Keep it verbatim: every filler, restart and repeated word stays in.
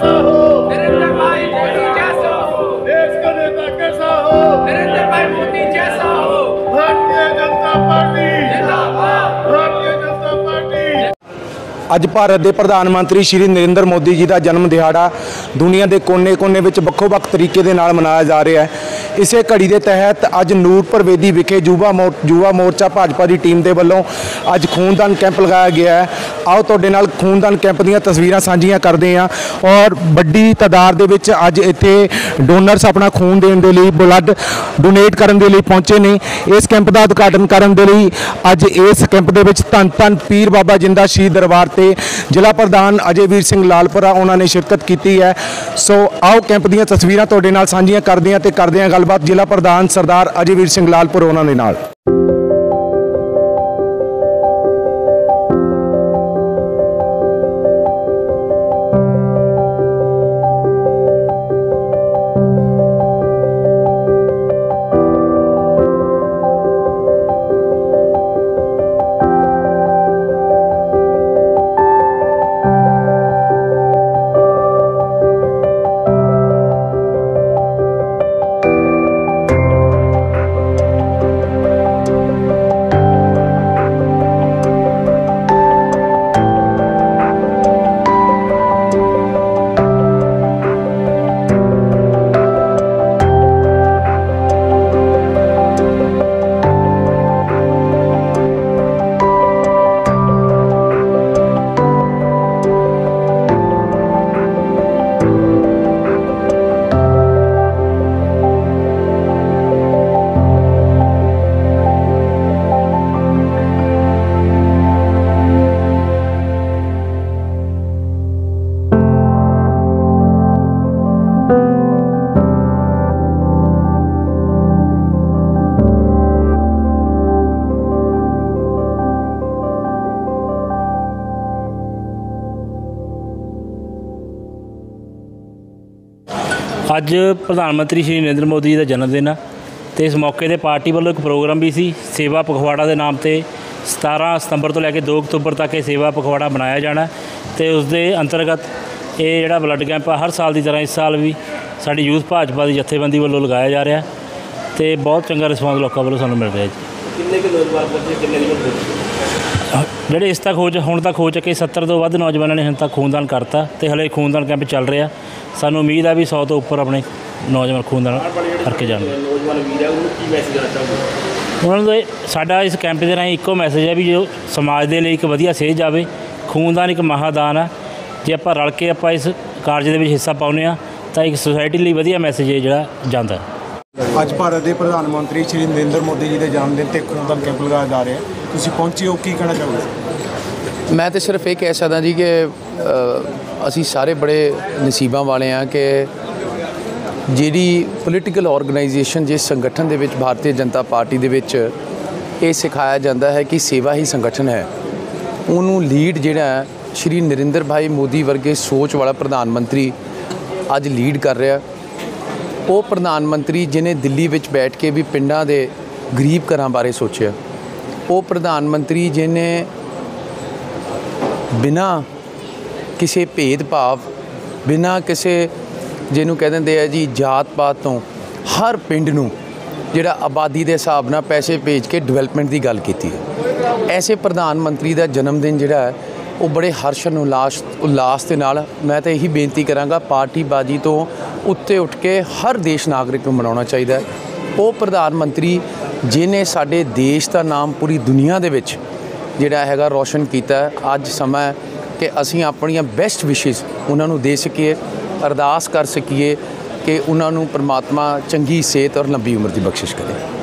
कैसा हो, नरेंद्र भाई मोदी जैसा हो, देश का नेता कैसा हो, नरेंद्र भाई मोदी जैसा हो, भारतीय जनता पार्टी जिंदाबाद, भारतीय जनता पार्टी। ਅੱਜ ਭਾਰਤ ਦੇ ਪ੍ਰਧਾਨ ਮੰਤਰੀ ਸ਼੍ਰੀ ਨਰਿੰਦਰ ਮੋਦੀ ਜੀ ਦਾ ਜਨਮ ਦਿਹਾੜਾ ਦੁਨੀਆ ਦੇ ਕੋਨੇ-ਕੋਨੇ ਵਿੱਚ ਵੱਖੋ-ਵੱਖ ਤਰੀਕੇ ਦੇ ਨਾਲ ਮਨਾਇਆ ਜਾ ਰਿਹਾ ਹੈ। ਇਸੇ ਘੜੀ ਦੇ ਤਹਿਤ ਅੱਜ ਨੂਰਪੁਰ ਵੇਦੀ ਵਿਖੇ ਯੁਵਾ ਯੁਵਾ ਮੋਰਚਾ ਭਾਜਪਾ ਦੀ ਟੀਮ ਦੇ ਵੱਲੋਂ ਅੱਜ ਖੂਨਦਾਨ ਕੈਂਪ ਲਗਾਇਆ ਗਿਆ ਹੈ। ਆਓ ਤੁਹਾਡੇ ਨਾਲ ਖੂਨਦਾਨ ਕੈਂਪ ਦੀਆਂ ਤਸਵੀਰਾਂ ਸਾਂਝੀਆਂ ਕਰਦੇ ਹਾਂ ਔਰ ਵੱਡੀ ਤਾਦਾਦ ਦੇ ਵਿੱਚ ਅੱਜ ਇੱਥੇ ਡੋਨਰਸ ਆਪਣਾ ਖੂਨ ਦੇਣ ਦੇ ਲਈ ਬਲੱਡ ਡੋਨੇਟ ਕਰਨ ਦੇ ਲਈ ਪਹੁੰਚੇ ਨੇ। ਇਸ ਕੈਂਪ ਦਾ ਉਦਘਾਟਨ ਕਰਨ ਦੇ ਲਈ ਅੱਜ ਇਸ ਕੈਂਪ ਦੇ ਵਿੱਚ ਧੰਨ ਧੰਨ ਪੀਰ ਬਾਬਾ ਜਿੰਦਾ ਸ਼ਹੀਦ ਦਰਬਾਰ ਤੇ ਜ਼ਿਲ੍ਹਾ ਪ੍ਰਧਾਨ ਅਜੇਵੀਰ ਸਿੰਘ ਲਾਲਪੁਰਾ ਉਹਨਾਂ ਨੇ ਸ਼ਿਰਕਤ ਕੀਤੀ ਹੈ। ਸੋ ਆਓ ਕੈਂਪ ਦੀਆਂ ਤਸਵੀਰਾਂ ਤੁਹਾਡੇ ਨਾਲ ਸਾਂਝੀਆਂ ਕਰਦੇ ਹਾਂ ਤੇ ਕਰਦੇ ਹਾਂ ਗੱਲਬਾਤ ਜ਼ਿਲ੍ਹਾ ਪ੍ਰਧਾਨ ਸਰਦਾਰ ਅਜੇਵੀਰ ਸਿੰਘ ਲਾਲਪੁਰਾ ਉਹਨਾਂ ਦੇ ਨਾਲ। ਅੱਜ ਪ੍ਰਧਾਨ ਮੰਤਰੀ ਸ਼੍ਰੀ ਨਰਿੰਦਰ ਮੋਦੀ ਜੀ ਦਾ ਜਨਮ ਦਿਨ ਆ ਤੇ ਇਸ ਮੌਕੇ ਤੇ ਪਾਰਟੀ ਵੱਲੋਂ ਇੱਕ ਪ੍ਰੋਗਰਾਮ ਵੀ ਸੀ ਸੇਵਾ ਪਖਵਾੜਾ ਦੇ ਨਾਮ ਤੇ ਸਤਾਰਾਂ ਸਤੰਬਰ ਤੋਂ ਲੈ ਕੇ ਦੋ ਅਕਤੂਬਰ ਤੱਕ ਇਹ ਸੇਵਾ ਪਖਵਾੜਾ ਬਣਾਇਆ ਜਾਣਾ ਤੇ ਉਸ ਦੇ ਅੰਤਰਗਤ ਇਹ ਜਿਹੜਾ ਬਲੱਡ ਕੈਂਪ ਆ ਹਰ ਸਾਲ ਦੀ ਤਰ੍ਹਾਂ ਇਸ ਸਾਲ ਵੀ ਸਾਡੀ ਯੂਥ ਭਾਜਪਾ ਦੀ ਜਥੇਬੰਦੀ ਵੱਲੋਂ ਲਗਾਇਆ ਜਾ ਰਿਹਾ ਤੇ ਬਹੁਤ ਚੰਗਾ ਰਿਸਪਾਂਸ ਲੋਕਾਂ ਵੱਲੋਂ ਸਾਨੂੰ ਮਿਲ ਰਿਹਾ ਜੀ। ਕਿੰਨੇ ਕੁ ਨੌਜਵਾਨ ਪਹੁੰਚੇ, ਕਿੰਨੇ ਦੀ ਜਿਹੜੇ ਇਸ ਤੱਕ ਹੋ ਹੁਣ ਤੱਕ ਹੋ ਚੁੱਕੇ ਸੱਤਰ ਤੋਂ ਵੱਧ ਨੌਜਵਾਨਾਂ ਨੇ ਹੁਣ ਤੱਕ ਖੂਨਦਾਨ ਕਰਤਾ ਤੇ ਹਲੇ ਖੂਨਦਾਨ ਕੈਂਪ ਚੱਲ ਰਿਹਾ। ਸਾਨੂੰ ਉਮੀਦ ਆ ਵੀ ਸੌ ਤੋਂ ਉੱਪਰ ਆਪਣੇ ਨੌਜਵਾਨ ਖੂਨਦਾਨ ਕਰਕੇ ਜਾਣਗੇ। ਨੌਜਵਾਨ ਵੀਰ ਆ ਉਹਨੂੰ ਕੀ ਮੈਸੇਜ ਦੇਣਾ ਚਾਹੋਗੇ? ਉਹਨਾਂ ਨੂੰ ਸਾਡਾ ਇਸ ਕੈਂਪ ਦੇ ਰਾਹੀਂ ਇੱਕੋ ਮੈਸੇਜ ਹੈ ਵੀ ਜੋ ਸਮਾਜ ਦੇ ਲਈ ਇੱਕ ਵਧੀਆ ਸੇਧ ਜਾਵੇ। ਖੂਨਦਾਨ ਇੱਕ ਮਹਾਦਾਨ ਆ, ਜੇ ਆਪਾਂ ਰਲ ਕੇ ਆਪਾਂ ਇਸ ਕਾਰਜ ਦੇ ਵਿੱਚ ਹਿੱਸਾ ਪਾਉਂਦੇ ਹਾਂ ਤਾਂ ਇੱਕ ਸੁਸਾਇਟੀ ਲਈ ਵਧੀਆ ਮੈਸੇਜ ਹੈ ਜਿਹੜਾ ਜਾਂਦਾ। ਅੱਜ ਭਾਰਤ ਦੇ ਪ੍ਰਧਾਨ ਮੰਤਰੀ ਸ਼੍ਰੀ ਨਰਿੰਦਰ ਮੋਦੀ ਜੀ ਦੇ ਜਨਮ ਦਿਨ ਤੇ ਖੂਨਦਾਨ ਕੈਂਪ ਲਗਾਇਆ ਜਾ ਰਿਹਾ, ਤੁਸੀਂ ਪਹੁੰਚੇ ਹੋ, ਕੀ ਕਹਿਣਾ ਚਾਹੋਗੇ? ਮੈਂ ਤਾਂ ਸਿਰਫ ਇਹ ਕਹਿ ਸਕਦਾ ਜੀ ਕਿ ਅਸੀਂ ਸਾਰੇ ਬੜੇ ਨਸੀਬਾਂ ਵਾਲੇ ਹਾਂ ਕਿ ਜਿਹੜੀ ਪੋਲੀਟੀਕਲ ਆਰਗੇਨਾਈਜੇਸ਼ਨ ਜਿਸ ਸੰਗਠਨ ਦੇ ਵਿੱਚ ਭਾਰਤੀ ਜਨਤਾ ਪਾਰਟੀ ਦੇ ਵਿੱਚ ਇਹ ਸਿਖਾਇਆ ਜਾਂਦਾ ਹੈ ਕਿ ਸੇਵਾ ਹੀ ਸੰਗਠਨ ਹੈ, ਉਹਨੂੰ ਲੀਡ ਜਿਹੜਾ ਸ਼੍ਰੀ ਨਰਿੰਦਰ ਭਾਈ ਮੋਦੀ ਵਰਗੇ ਸੋਚ ਵਾਲਾ ਪ੍ਰਧਾਨ ਮੰਤਰੀ ਅੱਜ ਲੀਡ ਕਰ ਰਿਹਾ। ਉਹ ਪ੍ਰਧਾਨ ਮੰਤਰੀ ਜਿਹਨੇ ਦਿੱਲੀ ਵਿੱਚ ਬੈਠ ਕੇ ਵੀ ਪਿੰਡਾਂ ਦੇ ਗਰੀਬ ਘਰਾਂ ਬਾਰੇ ਸੋਚਿਆ। ਉਹ ਪ੍ਰਧਾਨ ਮੰਤਰੀ ਜਿਹਨੇ ਬਿਨਾਂ ਕਿਸੇ ਭੇਦਭਾਵ, ਬਿਨਾਂ ਕਿਸੇ ਜਿਹਨੂੰ ਕਹਿ ਦਿੰਦੇ ਆ ਜੀ ਜਾਤ ਪਾਤ ਤੋਂ ਹਰ ਪਿੰਡ ਨੂੰ ਜਿਹੜਾ ਆਬਾਦੀ ਦੇ ਹਿਸਾਬ ਨਾਲ ਪੈਸੇ ਭੇਜ ਕੇ ਡਿਵੈਲਪਮੈਂਟ ਦੀ ਗੱਲ ਕੀਤੀ ਹੈ। ਐਸੇ ਪ੍ਰਧਾਨ ਮੰਤਰੀ ਦਾ ਜਨਮ ਦਿਨ ਜਿਹੜਾ ਹੈ ਉਹ ਬੜੇ ਹਰਸ਼ਨ ਉਲਾਸ ਉਲਾਸ ਦੇ ਨਾਲ, ਮੈਂ ਤਾਂ ਇਹੀ ਬੇਨਤੀ ਕਰਾਂਗਾ ਪਾਰਟੀਬਾਜ਼ੀ ਤੋਂ ਉੱਤੇ ਉੱਠ ਕੇ ਹਰ ਦੇਸ਼ ਨਾਗਰਿਕ ਨੂੰ ਮਨਾਉਣਾ ਚਾਹੀਦਾ ਹੈ। ਉਹ ਪ੍ਰਧਾਨ ਮੰਤਰੀ ਜਿਹਨੇ ਸਾਡੇ ਦੇਸ਼ ਦਾ ਨਾਮ ਪੂਰੀ ਦੁਨੀਆ ਦੇ ਵਿੱਚ ਜਿਹੜਾ ਹੈਗਾ ਰੋਸ਼ਨ ਕੀਤਾ। ਅੱਜ ਸਮਾਂ ਕਿ ਅਸੀਂ ਆਪਣੀਆਂ ਬੈਸਟ ਵਿਸ਼ੇਸ ਉਹਨਾਂ ਨੂੰ ਦੇ ਸਕੀਏ, ਅਰਦਾਸ ਕਰ ਸਕੀਏ ਕਿ ਉਹਨਾਂ ਨੂੰ ਪਰਮਾਤਮਾ ਚੰਗੀ ਸਿਹਤ ਔਰ ਲੰਬੀ ਉਮਰ ਦੀ ਬਖਸ਼ਿਸ਼ ਕਰੇ।